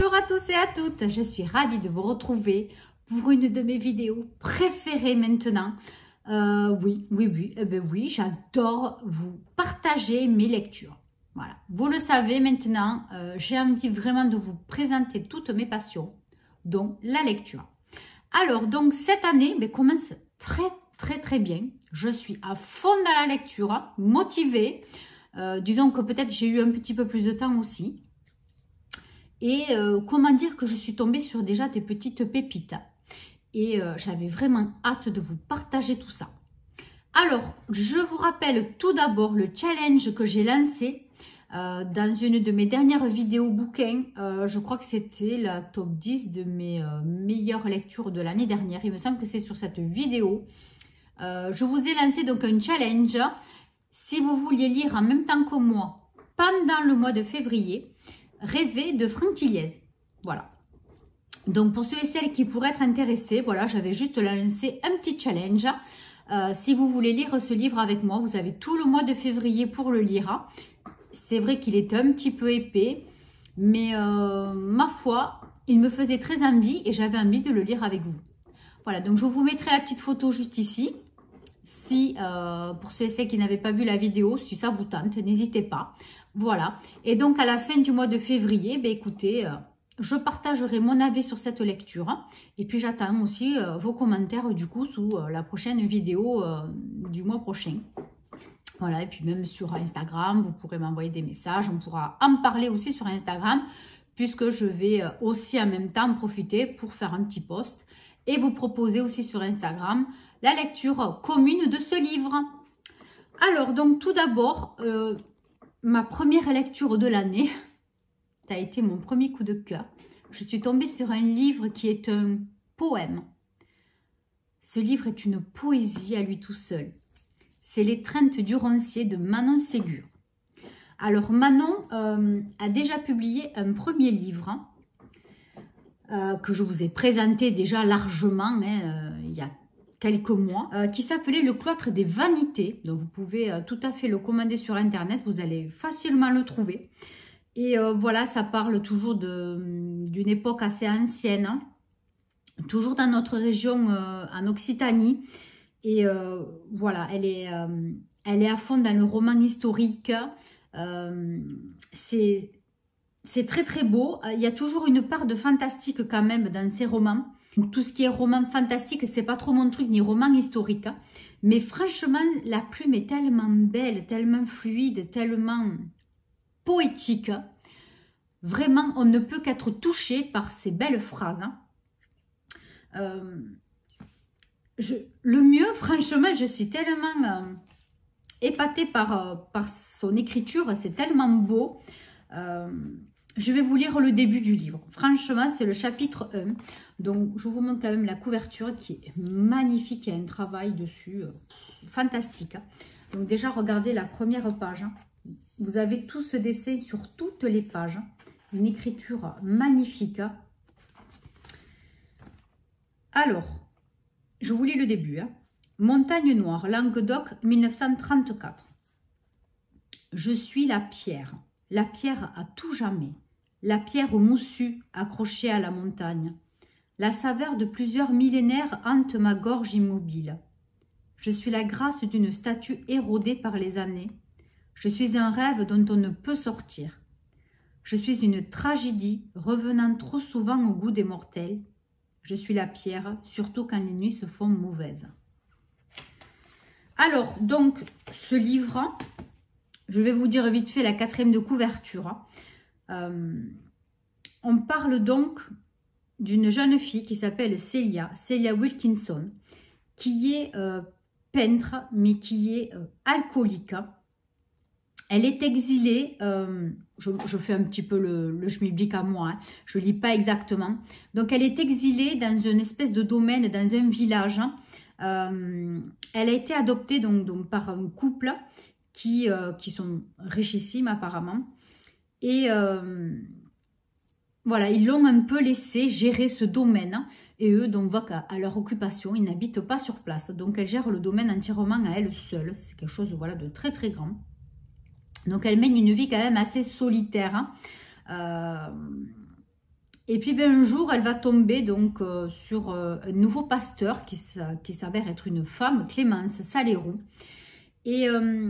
Bonjour à tous et à toutes, je suis ravie de vous retrouver pour une de mes vidéos préférées maintenant. Oui, j'adore vous partager mes lectures. Voilà, vous le savez maintenant, j'ai envie vraiment de vous présenter toutes mes passions, dont la lecture. Alors, donc cette année commence très bien. Je suis à fond dans la lecture, motivée. Disons que peut-être j'ai eu un petit peu plus de temps aussi. Et comment dire que je suis tombée sur déjà des petites pépites. Et j'avais vraiment hâte de vous partager tout ça. Alors, je vous rappelle tout d'abord le challenge que j'ai lancé dans une de mes dernières vidéos bouquins. Je crois que c'était la top 10 de mes meilleures lectures de l'année dernière. Il me semble que c'est sur cette vidéo. Je vous ai lancé donc un challenge. Si vous vouliez lire en même temps que moi pendant le mois de février, Rêver de Franck Tilliez. Voilà. Donc, pour ceux et celles qui pourraient être intéressés, voilà, j'avais juste lancé un petit challenge. Si vous voulez lire ce livre avec moi, vous avez tout le mois de février pour le lire. C'est vrai qu'il est un petit peu épais, mais ma foi, il me faisait très envie et j'avais envie de le lire avec vous. Voilà, donc je vous mettrai la petite photo juste ici. Si, pour ceux et celles qui n'avaient pas vu la vidéo, si ça vous tente, n'hésitez pas. Voilà. Et donc, à la fin du mois de février, écoutez, je partagerai mon avis sur cette lecture. Et puis, j'attends aussi vos commentaires, du coup, sous la prochaine vidéo du mois prochain. Voilà. Et puis, même sur Instagram, vous pourrez m'envoyer des messages. On pourra en parler aussi sur Instagram, puisque je vais aussi en même temps profiter pour faire un petit post et vous proposer aussi sur Instagram la lecture commune de ce livre. Alors, donc, tout d'abord, ma première lecture de l'année, ça a été mon premier coup de cœur. Je suis tombée sur un livre qui est un poème. Ce livre est une poésie à lui tout seul. C'est L'étreinte du roncier de Manon Ségur. Alors, Manon a déjà publié un premier livre que je vous ai présenté déjà largement il y a quelques mois, qui s'appelait Le cloître des vanités. Donc, vous pouvez tout à fait le commander sur Internet. Vous allez facilement le trouver. Et voilà, ça parle toujours d'une époque assez ancienne, hein, toujours dans notre région, en Occitanie. Et voilà, elle est à fond dans le roman historique. C'est très beau. Il y a toujours une part de fantastique quand même dans ces romans. Tout ce qui est roman fantastique, c'est pas trop mon truc, ni roman historique. Hein. Mais franchement, la plume est tellement belle, tellement fluide, tellement poétique. Vraiment, on ne peut qu'être touché par ces belles phrases. Hein. Le mieux, franchement, je suis tellement épatée par son écriture. C'est tellement beau. Je vais vous lire le début du livre. Franchement, c'est le chapitre 1. Donc, je vous montre quand même la couverture qui est magnifique. Il y a un travail dessus fantastique. Donc, déjà, regardez la première page. Vous avez tout ce dessin sur toutes les pages. Une écriture magnifique. Alors, je vous lis le début. Montagne Noire, Languedoc, 1934. Je suis la pierre à tout jamais. La pierre moussue accrochée à la montagne. La saveur de plusieurs millénaires hante ma gorge immobile. Je suis la grâce d'une statue érodée par les années. Je suis un rêve dont on ne peut sortir. Je suis une tragédie revenant trop souvent au goût des mortels. Je suis la pierre, surtout quand les nuits se font mauvaises. Alors, donc, ce livre, je vais vous dire vite fait la 4e de couverture. On parle donc d'une jeune fille qui s'appelle Celia Wilkinson, qui est peintre, mais qui est alcoolique. Elle est exilée, je fais un petit peu le schmilblick à moi, hein, je ne lis pas exactement. Donc, elle est exilée dans une espèce de domaine, dans un village. Elle a été adoptée donc par un couple qui sont richissimes apparemment. Et voilà, ils l'ont un peu laissé gérer ce domaine. Et eux, donc, voient qu'à leur occupation, ils n'habitent pas sur place. Donc, elle gère le domaine entièrement à elle seule. C'est quelque chose, voilà, de très grand. Donc, elle mène une vie quand même assez solitaire. Hein. Et puis ben, un jour, elle va tomber donc sur un nouveau pasteur qui s'avère être une femme, Clémence Salérou. Et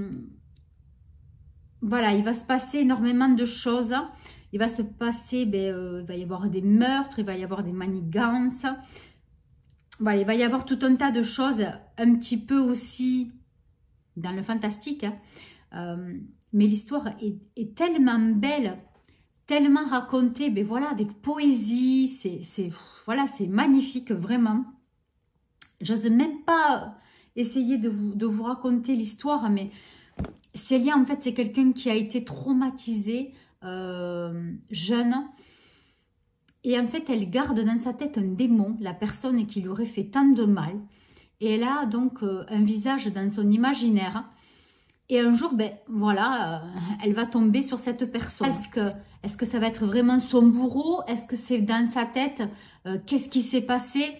voilà, il va se passer énormément de choses. Il va se passer, ben, il va y avoir des meurtres, il va y avoir des manigances. Voilà, il va y avoir tout un tas de choses, un petit peu aussi dans le fantastique. Hein. Mais l'histoire est tellement belle, tellement racontée, ben voilà, avec poésie. Voilà, c'est magnifique, vraiment. J'ose même pas essayer de vous raconter l'histoire, mais Célia, en fait, c'est quelqu'un qui a été traumatisé jeune. Et en fait, elle garde dans sa tête un démon, la personne qui lui aurait fait tant de mal. Et elle a donc un visage dans son imaginaire. Et un jour, ben voilà, elle va tomber sur cette personne. Est-ce que ça va être vraiment son bourreau? Est-ce que c'est dans sa tête? Qu'est-ce qui s'est passé?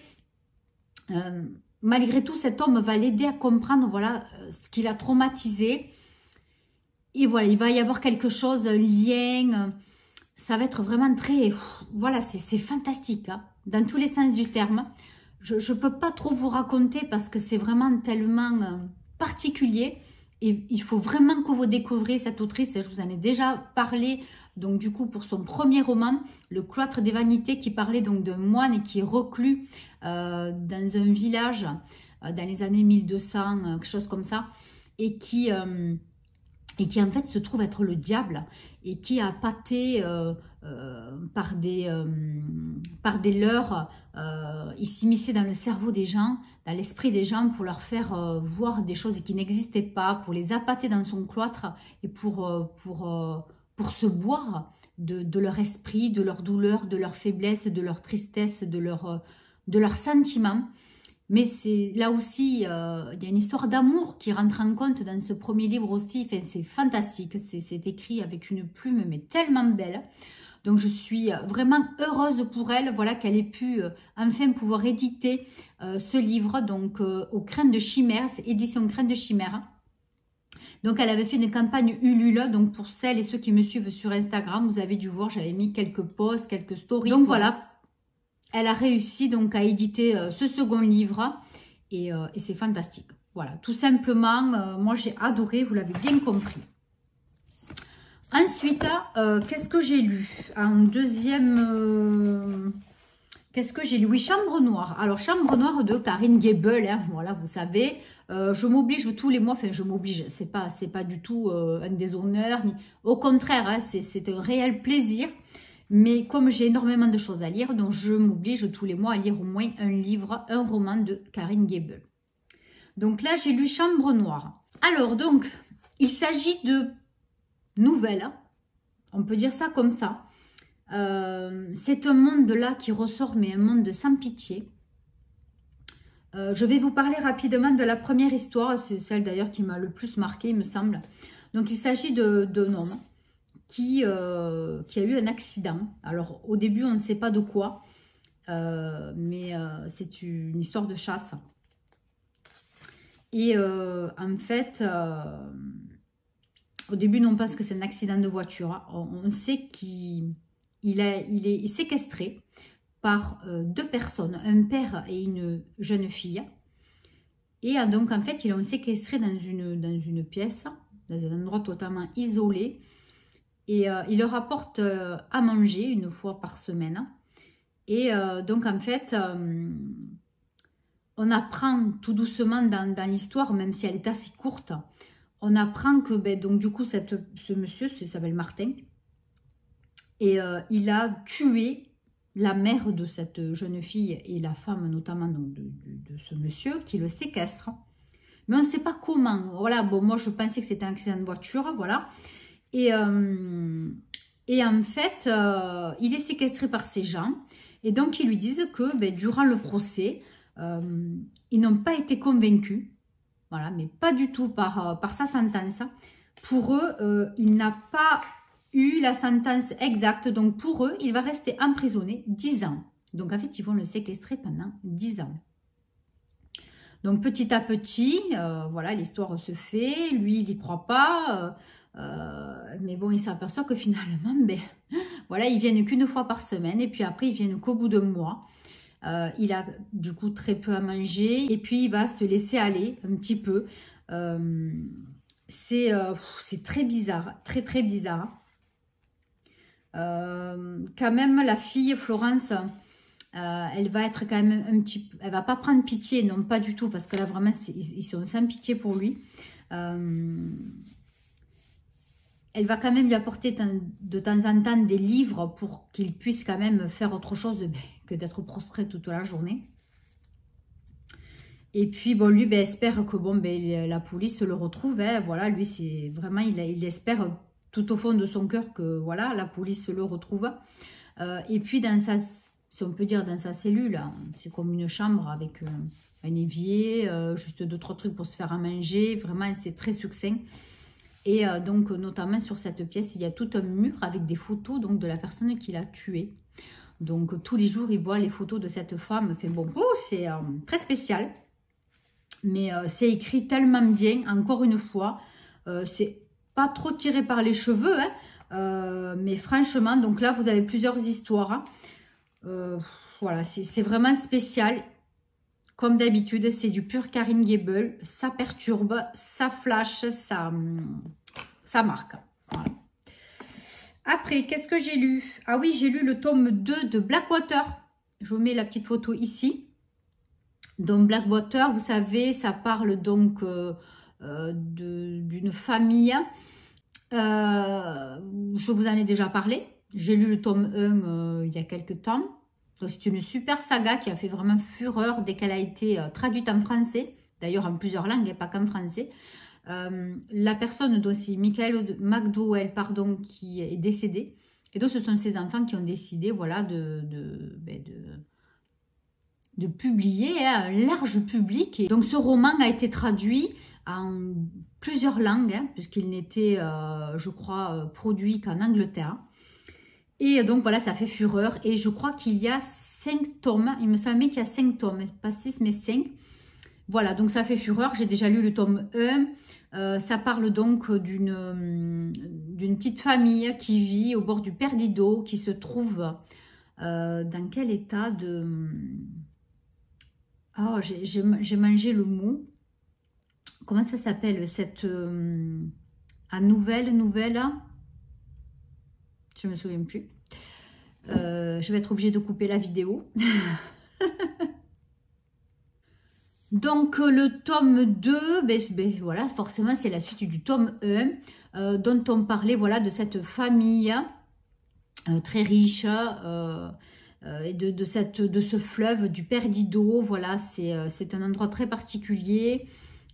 Malgré tout, cet homme va l'aider à comprendre voilà, ce qu'il a traumatisé. Et voilà, il va y avoir quelque chose, un lien. Ça va être vraiment très... Voilà, c'est fantastique, hein, dans tous les sens du terme. Je ne peux pas trop vous raconter parce que c'est vraiment tellement particulier. Et il faut vraiment que vous découvriez cette autrice. Je vous en ai déjà parlé, donc du coup, pour son premier roman, Le Cloître des Vanités, qui parlait donc d'un moine qui est reclus dans un village dans les années 1200, quelque chose comme ça, et qui en fait se trouve être le diable et qui a pâté par des leurres, il s'immisçait dans le cerveau des gens, dans l'esprit des gens pour leur faire voir des choses qui n'existaient pas, pour les appâter dans son cloître et pour se boire de leur esprit, de leur douleur, de leur faiblesse, de leur tristesse, de leurs sentiments. Mais c'est là aussi, il y a une histoire d'amour qui rentre en compte dans ce premier livre aussi. Enfin, c'est fantastique, c'est écrit avec une plume mais tellement belle. Donc je suis vraiment heureuse pour elle, voilà, qu'elle ait pu enfin pouvoir éditer ce livre, donc au Crin de Chimère, c'est édition Crin de Chimère. Donc elle avait fait une campagne Ulule, donc pour celles et ceux qui me suivent sur Instagram, vous avez dû voir, j'avais mis quelques posts, quelques stories. Donc voilà. Elle a réussi donc à éditer ce second livre et c'est fantastique. Voilà, tout simplement, moi j'ai adoré, vous l'avez bien compris. Ensuite, qu'est-ce que j'ai lu? En deuxième, qu'est-ce que j'ai lu? Oui, Chambre Noire. Alors, Chambre Noire de Karine Gable, hein, voilà, vous savez. Je m'oblige tous les mois, enfin je m'oblige, c'est pas du tout un déshonneur. Au contraire, hein, c'est un réel plaisir. Mais comme j'ai énormément de choses à lire, donc je m'oblige tous les mois à lire au moins un livre, un roman de Karine Gable. Donc là, j'ai lu Chambre Noire. Alors, donc, il s'agit de nouvelles, hein, on peut dire ça comme ça. C'est un monde là qui ressort, mais un monde sans pitié. Je vais vous parler rapidement de la première histoire, c'est celle d'ailleurs qui m'a le plus marqué, il me semble. Donc, il s'agit d'un homme qui a eu un accident. Alors, au début, on ne sait pas de quoi, mais c'est une histoire de chasse. Et en fait, au début, on pense que c'est un accident de voiture. On sait qu'il est séquestré par deux personnes, un père et une jeune fille. Et donc, en fait, ils l'ont séquestré dans une pièce, dans un endroit totalement isolé. Et il leur apporte à manger une fois par semaine. Et donc, en fait, on apprend tout doucement dans l'histoire, même si elle est assez courte, on apprend que, ben, donc, du coup, ce monsieur, il s'appelle Martin, et il a tué la mère de cette jeune fille et la femme, notamment donc, de ce monsieur qui le séquestre. Mais on ne sait pas comment. Voilà, bon, moi, je pensais que c'était un accident de voiture, voilà. Et en fait, il est séquestré par ces gens. Et donc, ils lui disent que ben, durant le procès, ils n'ont pas été convaincus. Voilà, mais pas du tout par sa sentence. Pour eux, il n'a pas eu la sentence exacte. Donc, pour eux, il va rester emprisonné 10 ans. Donc, en fait, ils vont le séquestrer pendant 10 ans. Donc, petit à petit, voilà, l'histoire se fait. Lui, il n'y croit pas. Mais bon, il s'aperçoit que finalement, ben, voilà, ils viennent qu'une fois par semaine et puis après, ils viennent qu'au bout de mois. Il a du coup très peu à manger et puis il va se laisser aller un petit peu. C'est très bizarre, très très bizarre. Quand même, la fille Florence, elle va être quand même un petit peu, elle va pas prendre pitié, non pas du tout, parce que là vraiment ils sont sans pitié pour lui. Elle va quand même lui apporter de temps en temps des livres pour qu'il puisse quand même faire autre chose que d'être prostré toute la journée. Et puis, bon, lui, espère que bon, la police le retrouve. Hein. Voilà, lui, c'est vraiment, il espère tout au fond de son cœur que voilà, la police le retrouve. Et puis, dans sa, si on peut dire, dans sa cellule, c'est comme une chambre avec un évier, juste 2-3 trucs pour se faire à manger. Vraiment, c'est très succinct. Et donc, notamment sur cette pièce, il y a tout un mur avec des photos donc, de la personne qui l'a tué. Donc, tous les jours, il voit les photos de cette femme. Enfin, bon, c'est très spécial. Mais c'est écrit tellement bien, encore une fois. C'est pas trop tiré par les cheveux. Hein, mais franchement, donc là, vous avez plusieurs histoires. Hein. Voilà, c'est vraiment spécial. Comme d'habitude, c'est du pur Karine Gable. Ça perturbe, ça flash, ça marque. Voilà. Après, qu'est-ce que j'ai lu? Ah oui, j'ai lu le tome 2 de Blackwater. Je vous mets la petite photo ici. Donc, Blackwater, vous savez, ça parle donc d'une famille. Je vous en ai déjà parlé. J'ai lu le tome 1 il y a quelques temps. C'est une super saga qui a fait vraiment fureur dès qu'elle a été traduite en français. D'ailleurs, en plusieurs langues et pas qu'en français. La personne, donc c'est Michael McDowell, pardon, qui est décédé. Et donc, ce sont ses enfants qui ont décidé, voilà, de publier à un large public. Et donc, ce roman a été traduit en plusieurs langues, hein, puisqu'il n'était, je crois, produit qu'en Angleterre. Et donc, voilà, ça fait fureur. Et je crois qu'il y a 5 tomes. Il me semblait qu'il y a 5 tomes, pas 6, mais 5. Voilà, donc ça fait fureur. J'ai déjà lu le tome 1. Ça parle donc d'une petite famille qui vit au bord du Perdido, qui se trouve dans quel état de... Oh, j'ai mangé le mot. Comment ça s'appelle cette... nouvelle je me souviens plus. Je vais être obligée de couper la vidéo. Donc, le tome 2, voilà, forcément, c'est la suite du tome 1, dont on parlait, voilà, de cette famille très riche, et de ce fleuve du Perdido. Voilà, c'est un endroit très particulier.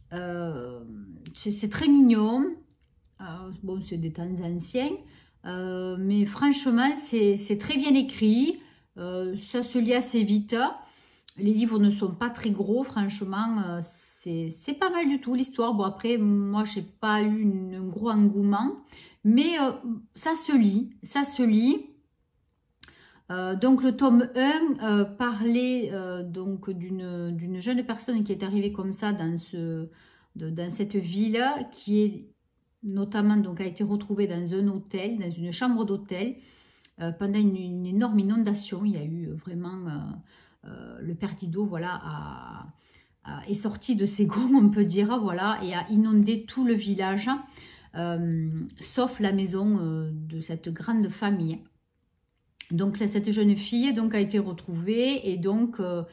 C'est très mignon. Bon, c'est des temps anciens. Mais franchement, c'est très bien écrit. Ça se lit assez vite. Les livres ne sont pas très gros, franchement. C'est pas mal du tout, l'histoire. Bon, après, moi, j'ai pas eu un gros engouement. Mais ça se lit. Ça se lit. Donc, le tome 1 parlait donc d'une jeune personne qui est arrivée comme ça dans cette ville, qui est notamment donc a été retrouvée dans un hôtel, dans une chambre d'hôtel, pendant une énorme inondation. Il y a eu vraiment le Perdido, voilà, est sorti de ses gonds, on peut dire, voilà, et a inondé tout le village, sauf la maison de cette grande famille. Donc cette jeune fille donc a été retrouvée, et donc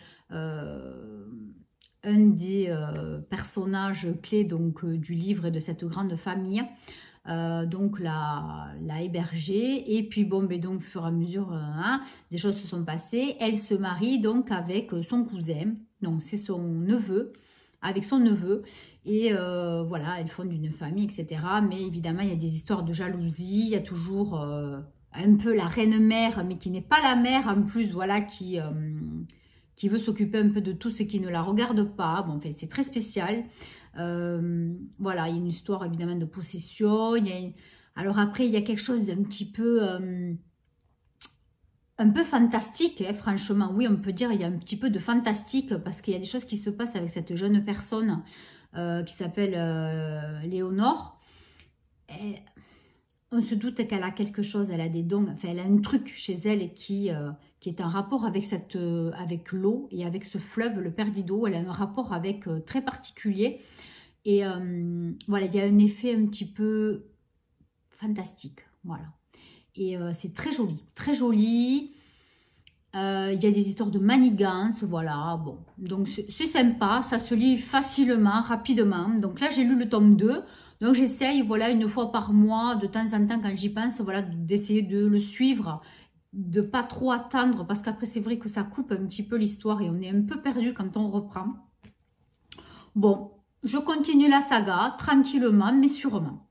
un des personnages clés donc du livre et de cette grande famille donc l'a hébergée. Et puis bon, donc au fur et à mesure des choses se sont passées. Elle se marie donc avec son cousin, donc c'est son neveu, avec son neveu, et voilà, elles fondent une famille, etc. Mais évidemment, il y a des histoires de jalousie. Il y a toujours un peu la reine-mère, mais qui n'est pas la mère en plus, voilà, qui veut s'occuper un peu de tout ce qui ne la regarde pas. Bon, en fait, c'est très spécial. Voilà, il y a une histoire évidemment de possession. Alors après, il y a quelque chose d'un petit peu... un peu fantastique, hein, franchement. Oui, on peut dire il y a un petit peu de fantastique, parce qu'il y a des choses qui se passent avec cette jeune personne qui s'appelle Léonore. on se doute qu'elle a quelque chose, elle a des dons, enfin elle a un truc chez elle qui est en rapport avec, avec l'eau et avec ce fleuve, le Perdido. Elle a un rapport avec très particulier. Et voilà, il y a un effet un petit peu fantastique. Voilà. Et c'est très joli, très joli. Il y a des histoires de manigance, voilà. Bon, donc c'est sympa, ça se lit facilement, rapidement. Donc là, j'ai lu le tome 2. Donc j'essaye, voilà, une fois par mois, de temps en temps, quand j'y pense, voilà, d'essayer de le suivre, de pas trop attendre, parce qu'après, c'est vrai que ça coupe un petit peu l'histoire et on est un peu perdu quand on reprend. Bon, je continue la saga, tranquillement, mais sûrement.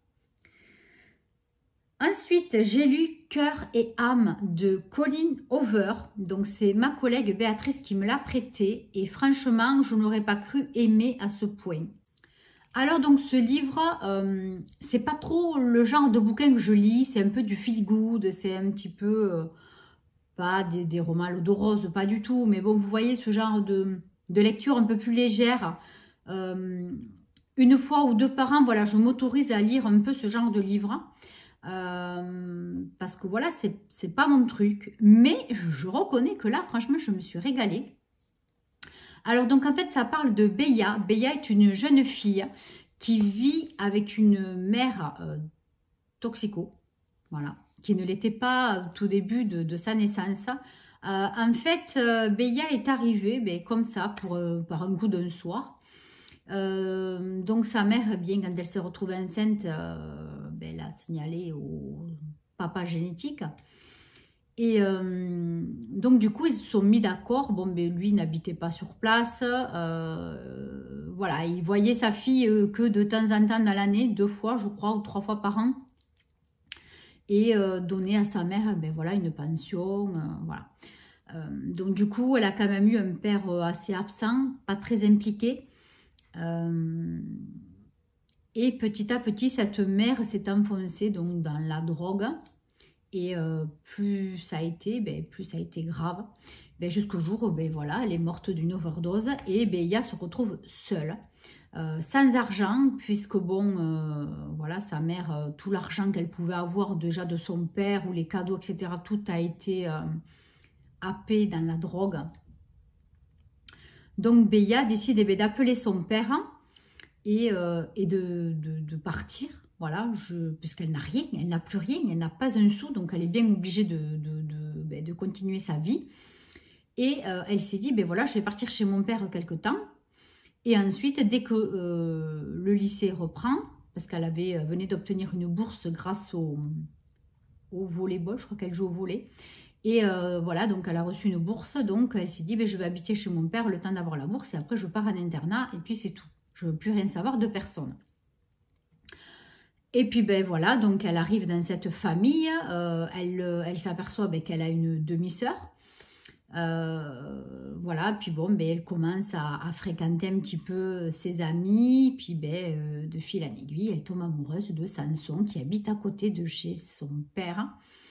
Ensuite, j'ai lu Cœur et âme de Colleen Hoover. Donc, c'est ma collègue Béatrice qui me l'a prêté. Et franchement, je n'aurais pas cru aimer à ce point. Alors, donc, ce livre, c'est pas trop le genre de bouquin que je lis. C'est un peu du feel good. C'est un petit peu, pas des romans à l'eau de rose, pas du tout. Mais bon, vous voyez ce genre de lecture un peu plus légère. Une fois ou deux par an, voilà, je m'autorise à lire un peu ce genre de livre. Parce que voilà, c'est pas mon truc. Mais je reconnais que là, franchement, je me suis régalée. Alors, donc, en fait, ça parle de Béa. Béa est une jeune fille qui vit avec une mère toxico. Voilà. Qui ne l'était pas au tout début de sa naissance. En fait, Béa est arrivée comme ça, par un coup d'un soir. Donc sa mère, eh bien, quand elle s'est retrouvée enceinte, elle a signalé au papa génétique. Et donc du coup, ils se sont mis d'accord. Bon, lui n'habitait pas sur place. Voilà, il voyait sa fille que de temps en temps dans l'année, 2 fois, je crois, ou 3 fois par an. Et donnait à sa mère, voilà, une pension. Voilà. Donc du coup, elle a quand même eu un père assez absent, pas très impliqué. Et petit à petit, cette mère s'est enfoncée donc, dans la drogue. Et plus ça a été grave. Jusqu'au jour où voilà, elle est morte d'une overdose. Et Béa se retrouve seule, sans argent, puisque bon, voilà, sa mère, tout l'argent qu'elle pouvait avoir déjà de son père, ou les cadeaux, etc., tout a été happé dans la drogue. Donc Béa décide d'appeler son père et de partir, voilà, puisqu'elle n'a rien, elle n'a plus rien, elle n'a pas un sou, donc elle est bien obligée de continuer sa vie. Et elle s'est dit, voilà, je vais partir chez mon père quelque temps. Et ensuite, dès que le lycée reprend, parce qu'elle venait d'obtenir une bourse grâce au volleyball, je crois qu'elle joue au volley. Et voilà, donc elle a reçu une bourse, donc elle s'est dit, je vais habiter chez mon père le temps d'avoir la bourse, et après je pars en internat, et puis c'est tout. Je ne veux plus rien savoir de personne. Et puis, voilà, donc elle arrive dans cette famille, elle s'aperçoit qu'elle a une demi-sœur. Voilà, puis bon, elle commence à fréquenter un petit peu ses amis, puis de fil en aiguille, elle tombe amoureuse de Samson, qui habite à côté de chez son père.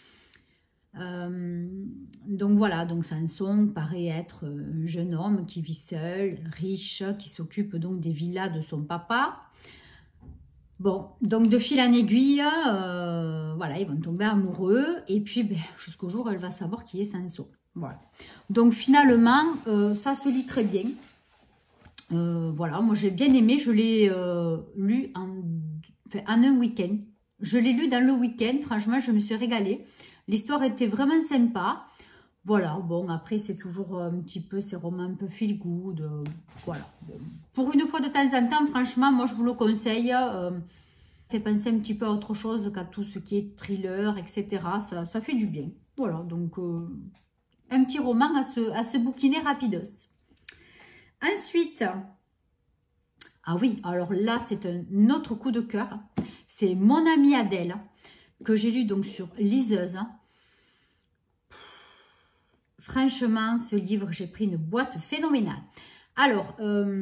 Donc voilà, donc Samson paraît être un jeune homme qui vit seul, riche, qui s'occupe donc des villas de son papa. Bon, donc de fil en aiguille, voilà, ils vont tomber amoureux, et puis jusqu'au jour où elle va savoir qui est Samson. Voilà. Donc finalement, ça se lit très bien. Voilà, moi j'ai bien aimé, je l'ai lu en un week-end. Je l'ai lu dans le week-end, franchement, je me suis régalée. L'histoire était vraiment sympa. Voilà, bon, après, c'est toujours un petit peu ces romans un peu feel good. Voilà. Bon. Pour une fois de temps en temps, franchement, moi, je vous le conseille. Fait penser un petit peu à autre chose qu'à tout ce qui est thriller, etc. Ça fait du bien. Voilà, donc, un petit roman à se bouquiner rapidos. Ensuite, ah oui, alors là, c'est un autre coup de cœur. C'est Mon amie Adèle, que j'ai lu donc sur Liseuse. Franchement, ce livre, j'ai pris une boîte phénoménale. Alors,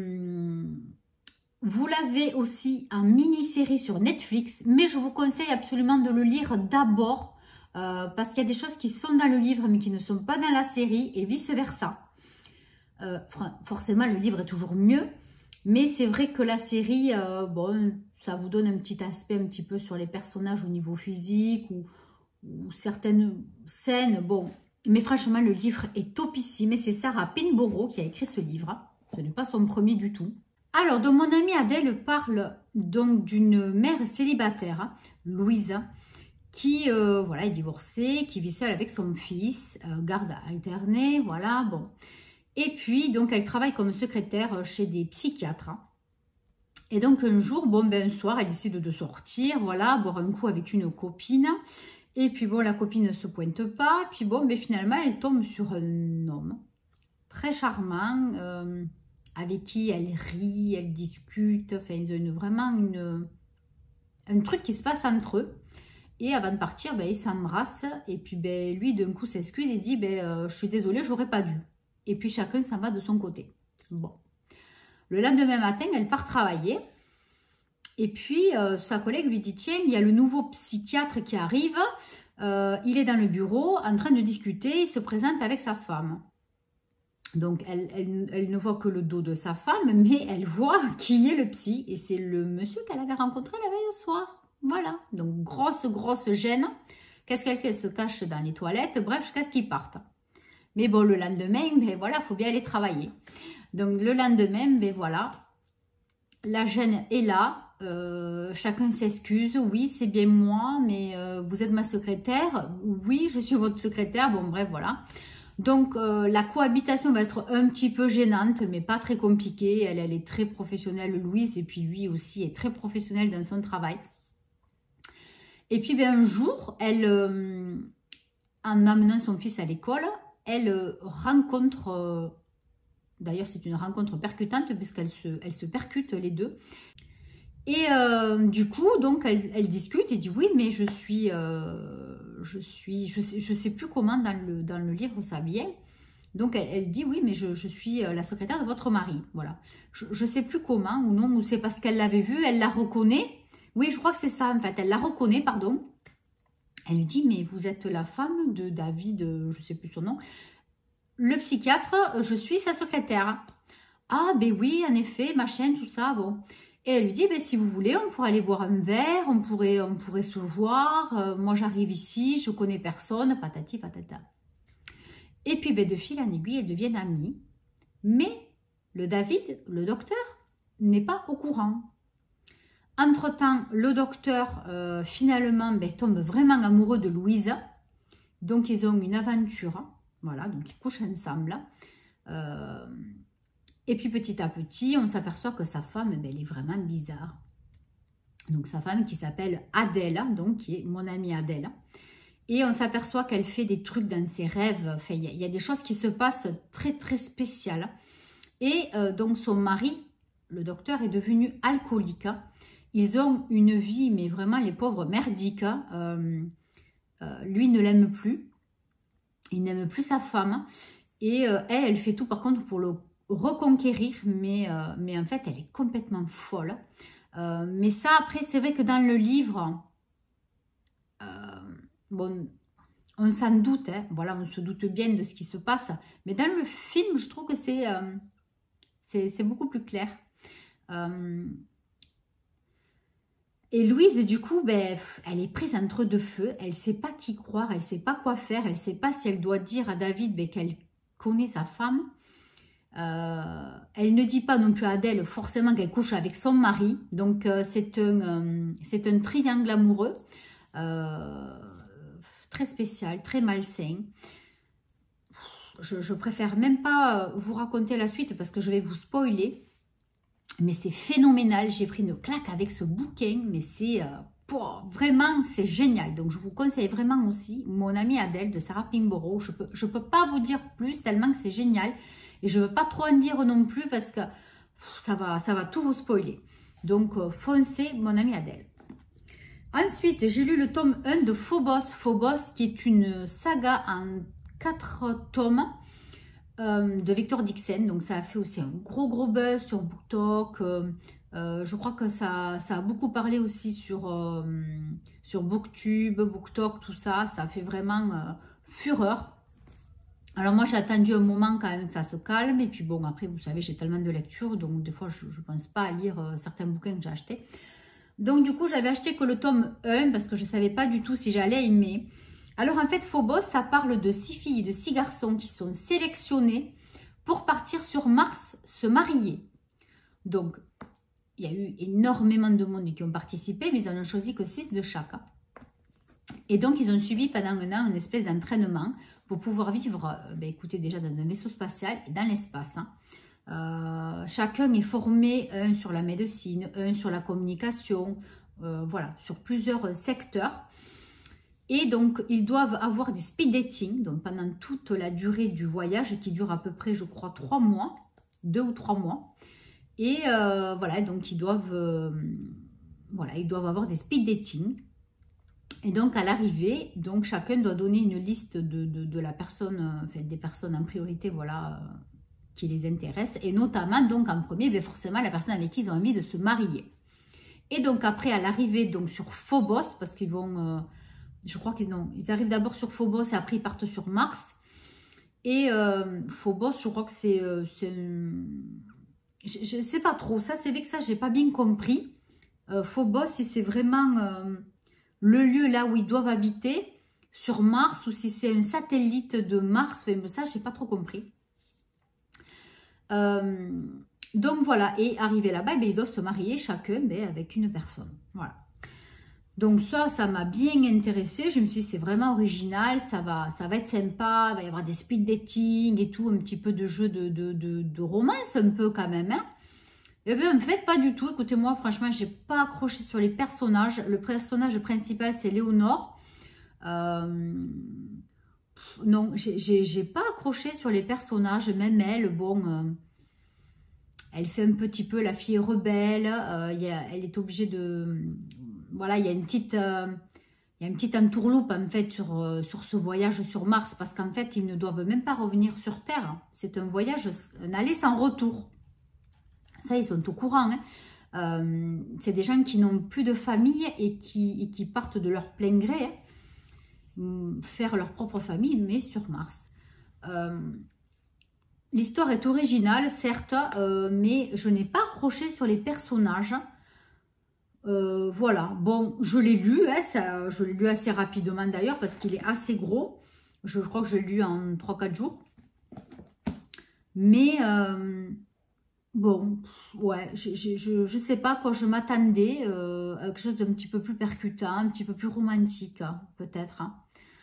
vous l'avez aussi en mini-série sur Netflix, mais je vous conseille absolument de le lire d'abord, parce qu'il y a des choses qui sont dans le livre, mais qui ne sont pas dans la série, et vice-versa. Forcément, le livre est toujours mieux, Mais c'est vrai que la série, bon, ça vous donne un petit aspect un petit peu sur les personnages au niveau physique ou certaines scènes. Bon, mais franchement, le livre est topissime et c'est Sarah Pinborough qui a écrit ce livre. Ce n'est pas son premier du tout. Alors, donc, mon amie Adèle parle donc d'une mère célibataire, Louise, qui voilà, est divorcée, qui vit seule avec son fils, garde alternée, voilà, bon. Et puis, donc, elle travaille comme secrétaire chez des psychiatres. Et donc, un jour, bon, ben, un soir, elle décide de sortir, voilà, boire un coup avec une copine. Et puis, bon, la copine ne se pointe pas. Puis, bon, ben, finalement, elle tombe sur un homme très charmant, avec qui elle rit, elle discute. Enfin, ils ont vraiment un truc qui se passe entre eux. Et avant de partir, ben, ils s'embrassent. Et puis, ben, lui, d'un coup, s'excuse et dit, ben, je suis désolée, j'aurais pas dû. Et puis, chacun s'en va de son côté. Bon. Le lendemain matin, elle part travailler. Et puis, sa collègue lui dit, tiens, il y a le nouveau psychiatre qui arrive. Il est dans le bureau, en train de discuter. Il se présente avec sa femme. Donc, elle ne voit que le dos de sa femme, mais elle voit qui est le psy. Et c'est le monsieur qu'elle avait rencontré la veille au soir. Voilà. Donc, grosse gêne. Qu'est-ce qu'elle fait? Elle se cache dans les toilettes. Bref, jusqu'à ce qu'ils partent. Mais bon, le lendemain, ben voilà, il faut bien aller travailler. Donc, le lendemain, ben voilà, la gêne est là. Chacun s'excuse. Oui, c'est bien moi, mais vous êtes ma secrétaire. Oui, je suis votre secrétaire. Bon, bref, voilà. Donc, la cohabitation va être un petit peu gênante, mais pas très compliquée. Elle est très professionnelle, Louise, et puis lui aussi est très professionnel dans son travail. Et puis, ben, un jour, elle, en amenant son fils à l'école, elle rencontre, d'ailleurs c'est une rencontre percutante puisqu'elle se percutent les deux. Et du coup, donc elle discute et dit oui, mais je sais plus comment dans le livre ça vient. Donc elle dit oui, mais je suis la secrétaire de votre mari. Voilà. Je sais plus comment ou non, ou c'est parce qu'elle l'avait vue, elle la reconnaît. Oui, je crois que c'est ça en fait, elle la reconnaît, pardon. Elle lui dit, mais vous êtes la femme de David, je ne sais plus son nom. Le psychiatre, je suis sa secrétaire. Ah, ben oui, en effet, machin, tout ça, bon. Et elle lui dit, ben, si vous voulez, on pourrait aller boire un verre, on pourrait se voir. Moi, j'arrive ici, je connais personne, patati, patata. Et puis, ben, de fil en aiguille, elles deviennent amies. Mais le David, le docteur, n'est pas au courant. Entre-temps, le docteur, finalement, ben, tombe vraiment amoureux de Louise. Donc, ils ont une aventure. Voilà, donc ils couchent ensemble. Et puis, petit à petit, on s'aperçoit que sa femme, ben, elle est vraiment bizarre. Donc, sa femme qui s'appelle Adèle, donc qui est mon amie Adèle. Et on s'aperçoit qu'elle fait des trucs dans ses rêves. Enfin, il y a des choses qui se passent très, très spéciales. Et donc, son mari, le docteur, est devenu alcoolique. Ils ont une vie, mais vraiment, les pauvres, merdiques. Lui ne l'aime plus. Il n'aime plus sa femme. Et elle fait tout, par contre, pour le reconquérir. Mais en fait, elle est complètement folle. Mais ça, après, c'est vrai que dans le livre, bon, on s'en doute. Hein, voilà, on se doute bien de ce qui se passe. Mais dans le film, je trouve que c'est beaucoup plus clair. Et Louise, du coup, ben, elle est prise entre deux feux. Elle ne sait pas qui croire, elle ne sait pas quoi faire. Elle ne sait pas si elle doit dire à David ben, qu'elle connaît sa femme. Elle ne dit pas non plus à Adèle forcément qu'elle couche avec son mari. Donc, c'est un triangle amoureux. Très spécial, très malsain. Je préfère même pas vous raconter la suite parce que je vais vous spoiler. Mais c'est phénoménal, j'ai pris une claque avec ce bouquin, mais c'est vraiment, c'est génial. Donc, je vous conseille vraiment aussi mon amie Adèle de Sarah Pinborough. Je peux pas vous dire plus tellement que c'est génial. Et je veux pas trop en dire non plus parce que ça va tout vous spoiler. Donc, foncez mon amie Adèle. Ensuite, j'ai lu le tome 1 de Phobos. Phobos, qui est une saga en 4 tomes. De Victor Dixon, donc ça a fait aussi un gros buzz sur BookTok. Je crois que ça a beaucoup parlé aussi sur BookTube, BookTok, tout ça. Ça a fait vraiment fureur. Alors moi j'ai attendu un moment quand même que ça se calme. Et puis bon, après vous savez, j'ai tellement de lectures. Donc des fois je ne pense pas à lire certains bouquins que j'ai achetés. Donc du coup j'avais acheté que le tome 1 parce que je ne savais pas du tout si j'allais aimer. Alors en fait Phobos, ça parle de 6 filles et de 6 garçons qui sont sélectionnés pour partir sur Mars se marier. Donc il y a eu énormément de monde qui ont participé, mais ils en ont choisi que 6 de chaque. Et donc, ils ont suivi pendant un an une espèce d'entraînement pour pouvoir vivre, écoutez, déjà dans un vaisseau spatial et dans l'espace. Chacun est formé, un sur la médecine, un sur la communication, voilà, sur plusieurs secteurs. Et donc, ils doivent avoir des speed dating, donc pendant toute la durée du voyage, qui dure à peu près, je crois, 3 mois, 2 ou 3 mois. Et voilà, donc ils doivent avoir des speed dating. Et donc à l'arrivée, donc chacun doit donner une liste de la personne, enfin, des personnes en priorité, voilà, qui les intéressent. Et notamment, donc en premier, forcément la personne avec qui ils ont envie de se marier. Et donc après, à l'arrivée, donc sur Phobos, parce qu'ils vont, je crois qu'ils arrivent d'abord sur Phobos et après ils partent sur Mars. Et Phobos, je crois que c'est je ne sais pas trop, ça c'est vrai que ça j'ai pas bien compris. Phobos, si c'est vraiment le lieu là où ils doivent habiter sur Mars ou si c'est un satellite de Mars, enfin, ça j'ai pas trop compris. Donc voilà, et arrivé là-bas, ils doivent se marier chacun avec une personne. Voilà. Donc ça m'a bien intéressée. Je me suis dit, c'est vraiment original, ça va être sympa, il va y avoir des speed dating et tout, un petit peu de jeu de romance un peu quand même. Hein. Et bien en fait, pas du tout. Écoutez-moi, franchement, j'ai pas accroché sur les personnages. Le personnage principal, c'est Léonore. Non, j'ai pas accroché sur les personnages, même elle, bon... elle fait un petit peu la fille rebelle, elle est obligée de... Voilà, il y a une petite entourloupe en fait sur ce voyage sur Mars, parce qu'en fait, ils ne doivent même pas revenir sur Terre. C'est un voyage, un aller sans retour. Ça, ils sont au courant. Hein. C'est des gens qui n'ont plus de famille et qui partent de leur plein gré, hein, faire leur propre famille, mais sur Mars. L'histoire est originale, certes, mais je n'ai pas accroché sur les personnages. Voilà, bon, je l'ai lu, hein, je l'ai lu assez rapidement d'ailleurs, parce qu'il est assez gros. Je crois que je l'ai lu en 3-4 jours. Mais, bon, ouais, je sais pas quoi je m'attendais, à quelque chose d'un petit peu plus percutant, un petit peu plus romantique, hein, peut-être. Hein.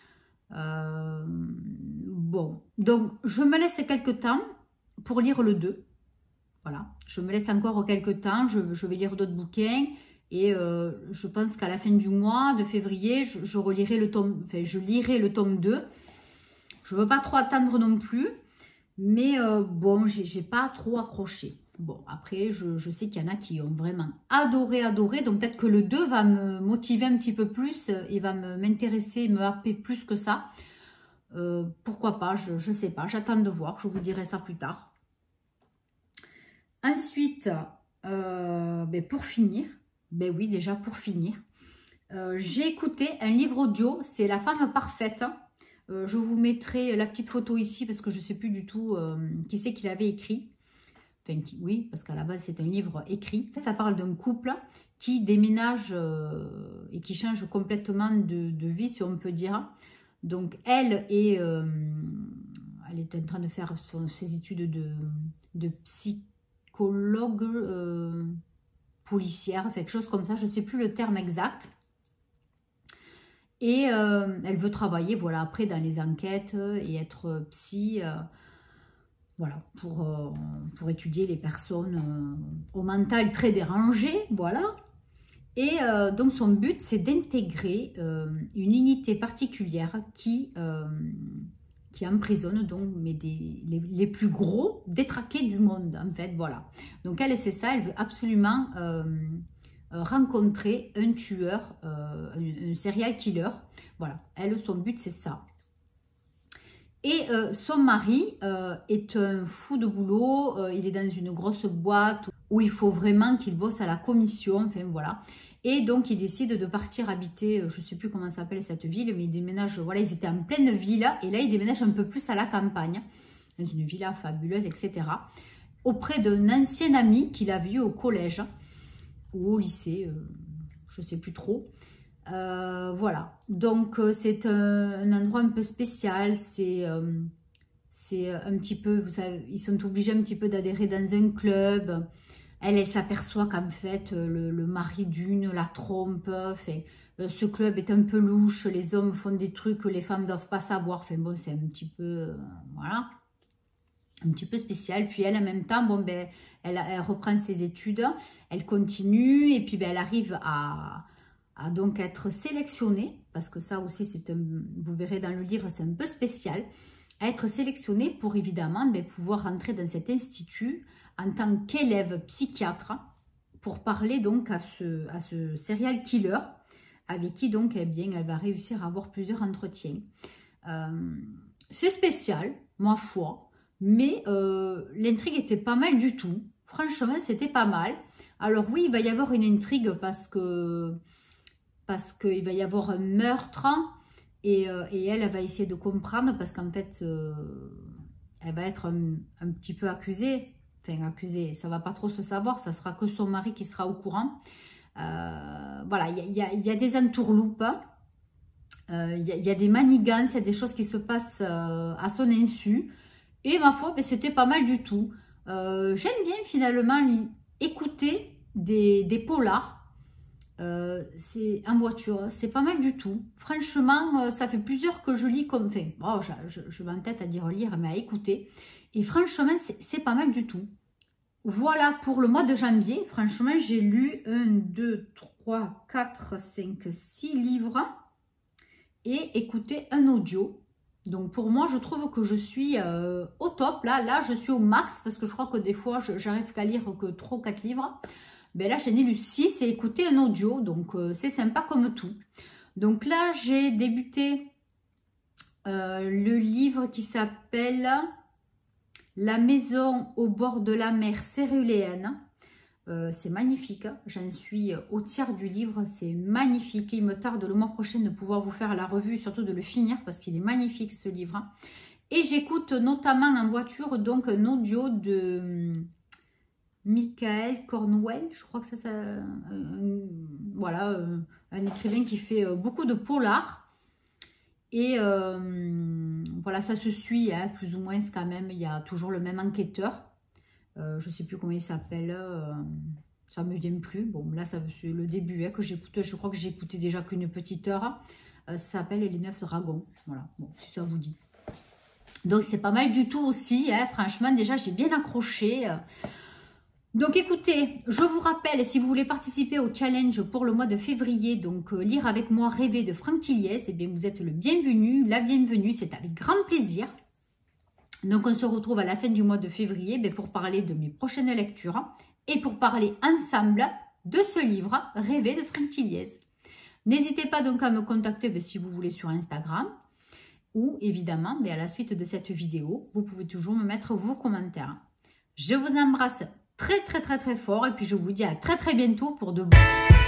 Bon, donc je me laisse quelques temps pour lire le 2. Voilà, je me laisse encore quelques temps, je vais lire d'autres bouquins et je pense qu'à la fin du mois de février, je relirai le tome, enfin je lirai le tome 2. Je ne veux pas trop attendre non plus, mais bon, j'ai pas trop accroché. Bon, après, je sais qu'il y en a qui ont vraiment adoré, donc peut-être que le 2 va me motiver un petit peu plus et va m'intéresser, me happer plus que ça. Pourquoi pas, je ne sais pas, j'attends de voir, je vous dirai ça plus tard. Ensuite, pour finir, oui, déjà pour finir, j'ai écouté un livre audio, c'est La femme parfaite. Je vous mettrai la petite photo ici parce que je ne sais plus du tout qui c'est qui l'avait écrit. Enfin, oui, parce qu'à la base, c'est un livre écrit. Ça parle d'un couple qui déménage et qui change complètement de vie, si on peut dire. Donc, elle est en train de faire ses études de psychologue policière, quelque chose comme ça. Je ne sais plus le terme exact. Et elle veut travailler, voilà, après dans les enquêtes et être psy, voilà, pour étudier les personnes au mental très dérangé, voilà. Et donc son but, c'est d'intégrer une unité particulière qui emprisonne donc les plus gros détraqués du monde, en fait, voilà. Donc elle, c'est ça, elle veut absolument rencontrer un tueur, un serial killer. Voilà, elle, son but, c'est ça. Et son mari est un fou de boulot, il est dans une grosse boîte où il faut vraiment qu'il bosse à la commission, enfin voilà. Et donc, ils décident de partir habiter, je ne sais plus comment s'appelle cette ville, mais ils déménagent, voilà, ils étaient en pleine ville, et là, ils déménagent un peu plus à la campagne, dans une villa fabuleuse, etc., auprès d'un ancien ami qu'il a vu au collège, ou au lycée, je ne sais plus trop. Voilà, donc c'est un endroit un peu spécial, c'est un petit peu, vous savez, ils sont obligés un petit peu d'adhérer dans un club. Elle s'aperçoit qu'en fait, le mari d'une la trompe. Enfin, ce club est un peu louche. Les hommes font des trucs que les femmes ne doivent pas savoir. Enfin bon, c'est un petit peu, voilà, un petit peu spécial. Puis elle, en même temps, bon, ben, elle reprend ses études. Elle continue et puis ben, elle arrive à donc être sélectionnée. Parce que ça aussi, vous verrez dans le livre, c'est un peu spécial. À être sélectionnée pour évidemment ben, pouvoir rentrer dans cet institut en tant qu'élève psychiatre pour parler donc à ce serial killer avec qui donc eh bien, elle va réussir à avoir plusieurs entretiens. C'est spécial, ma foi, mais l'intrigue était pas mal du tout. Franchement, c'était pas mal. Alors oui, il va y avoir une intrigue parce qu'il va y avoir un meurtre et elle va essayer de comprendre parce qu'en fait, elle va être un petit peu accusée. Enfin, accusée, ça ne va pas trop se savoir, ça sera que son mari qui sera au courant. Voilà, il y a des entourloupes, il y a des manigances, il y a des choses qui se passent à son insu. Et ma foi, ben, c'était pas mal du tout. J'aime bien finalement écouter des polars. C'est en voiture, c'est pas mal du tout. Franchement, ça fait plusieurs que je lis comme... Enfin, oh, je vais en tête à dire lire, mais à écouter. Et franchement, c'est pas mal du tout. Voilà pour le mois de janvier. Franchement, j'ai lu 1, 2, 3, 4, 5, 6 livres et écouté un audio. Donc pour moi, je trouve que je suis au top. Là, je suis au max parce que je crois que des fois, j'arrive qu'à lire que 3 ou 4 livres. Ben là, j'en ai lu 6 et écouté un audio. Donc c'est sympa comme tout. Donc là, j'ai débuté le livre qui s'appelle... La maison au bord de la mer céruléenne. C'est magnifique. J'en suis au tiers du livre. C'est magnifique. Il me tarde le mois prochain de pouvoir vous faire la revue et surtout de le finir parce qu'il est magnifique ce livre. Et j'écoute notamment en voiture donc un audio de Michael Cornwell. Je crois que ça voilà, un écrivain qui fait beaucoup de polars. Et voilà, ça se suit, hein, plus ou moins quand même. Il y a toujours le même enquêteur. Je ne sais plus comment il s'appelle. Ça ne me vient plus. Bon, là, c'est le début hein, que j'écoute. Je crois que j'ai écouté déjà qu'une petite heure. Ça s'appelle Les 9 dragons. Voilà, bon, si ça vous dit. Donc, c'est pas mal du tout aussi. Hein, franchement, déjà, j'ai bien accroché. Donc écoutez, je vous rappelle, si vous voulez participer au challenge pour le mois de février, donc lire avec moi Rêver de Franck Tilliez, eh bien vous êtes le bienvenu, la bienvenue, c'est avec grand plaisir. Donc on se retrouve à la fin du mois de février pour parler de mes prochaines lectures et pour parler ensemble de ce livre, Rêver de Franck Tilliez. N'hésitez pas donc à me contacter si vous voulez sur Instagram ou évidemment, à la suite de cette vidéo, vous pouvez toujours me mettre vos commentaires. Je vous embrasse très fort et puis je vous dis à très bientôt pour de bons